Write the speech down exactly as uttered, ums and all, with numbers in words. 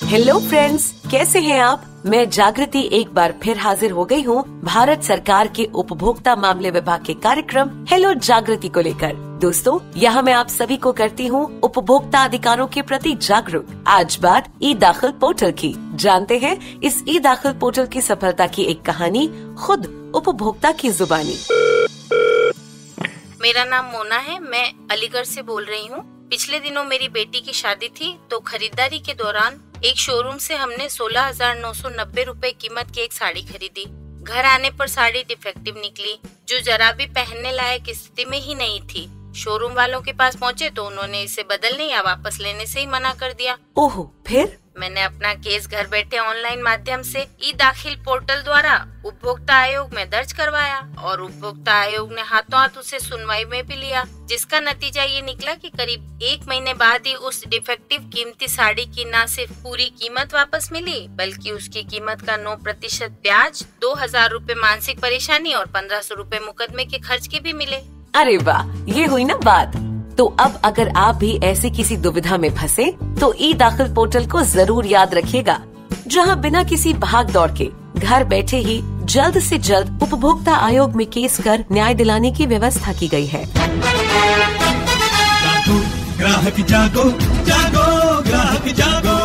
Hello friends, कैसे हैं आप? मैं जागृति एक बार फिर हाजिर हो गई हूँ भारत सरकार के उपभोक्ता मामले विभाग के कार्यक्रम हेलो जागृति को लेकर। दोस्तों, यहाँ मैं आप सभी को करती हूँ उपभोक्ता अधिकारों के प्रति जागरूक। आज बात ई दाखिल पोर्टल की। जानते हैं इस ई दाखिल पोर्टल की सफलता की एक कहानी खुद उपभोक्ता की जुबानी। मेरा नाम मोना है, मैं अलीगढ़ से बोल रही हूँ। पिछले दिनों मेरी बेटी की शादी थी, तो खरीदारी के दौरान एक शोरूम से हमने सोलह हजार नौ सौ नब्बे रूपए कीमत की एक साड़ी खरीदी। घर आने पर साड़ी डिफेक्टिव निकली, जो जरा भी पहनने लायक स्थिति में ही नहीं थी। शोरूम वालों के पास पहुँचे तो उन्होंने इसे बदलने या वापस लेने से ही मना कर दिया। ओहो, फिर? मैंने अपना केस घर बैठे ऑनलाइन माध्यम से ई दाखिल पोर्टल द्वारा उपभोक्ता आयोग में दर्ज करवाया और उपभोक्ता आयोग ने हाथों हाथ उसे सुनवाई में भी लिया, जिसका नतीजा ये निकला कि करीब एक महीने बाद ही उस डिफेक्टिव कीमती साड़ी की न सिर्फ पूरी कीमत वापस मिली, बल्कि उसकी कीमत का नौ प्रतिशत ब्याज, दो हजार रूपए मानसिक परेशानी और पंद्रह सौ रूपए मुकदमे के खर्च के भी मिले। अरे वाह, ये हुई ना बात। तो अब अगर आप भी ऐसी किसी दुविधा में फंसे तो ई दाखिल पोर्टल को जरूर याद रखिएगा, जहां बिना किसी भाग दौड़ के घर बैठे ही जल्द से जल्द उपभोक्ता आयोग में केस कर न्याय दिलाने की व्यवस्था की गई है। जागो ग्राहक जागो, जागो ग्राहक जागो।